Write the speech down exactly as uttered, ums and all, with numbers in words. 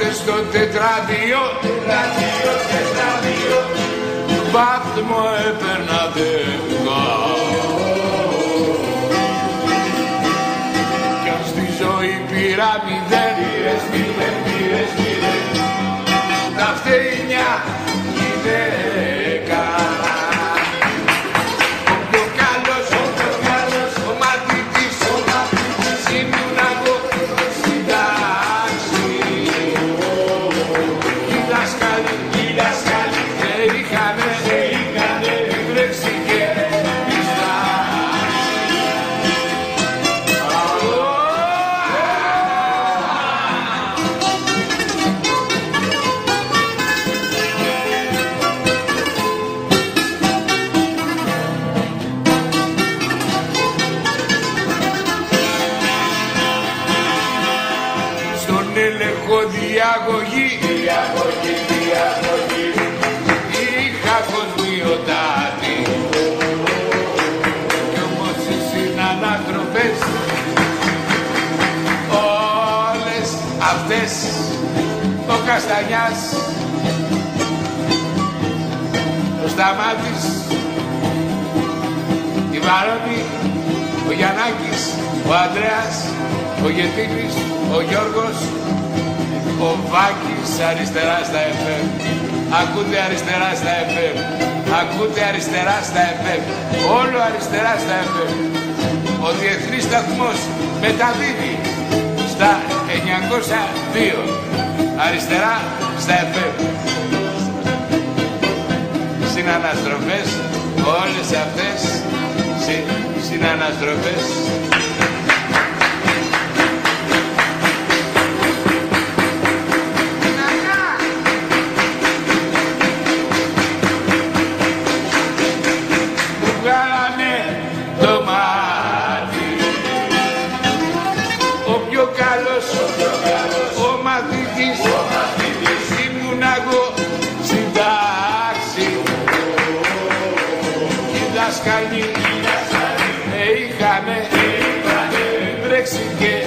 στο τετράδιο, τετράδιο, τετράδιο, βάθμο έπαιρνα δέκα. Κι αν στη ζωή πήρα μηδέν, πήρες μηδέν, πήρες μηδέν, τα φταίνια γυναίκα. Ο πιο καλός, ο πιο καλός, ο μαθητής, ο μαθητής, ήμουν εγώ στην τάξη. Οι δάσκαλοι, οι δάσκαλοι, σε είχανε, σε είχανε, βρέξει και πιστά. Διαγωγή, διαγωγή, διαγωγή, είχα κοσμιοτάτη. Κι όμως οι συνανάτροφες όλες αυτές, ο Καστανιάς, ο Σταμάτης, η Βαρώνη, ο Γιαννάκης, ο Ανδρέας, ο Γετίνης, ο Γιώργος, ο Βάκης αριστερά στα εφ εμ. Ακούτε αριστερά στα εφ εμ. Ακούτε αριστερά στα εφ εμ. Όλο αριστερά στα εφ εμ. Ο διεθνής σταθμός μεταδίδει στα εννιακόσια δύο. Αριστερά στα εφ εμ. Συναναστροφές, όλες αυτές συ, συναναστροφές. Είχαμε, είχαμε, βρέξει και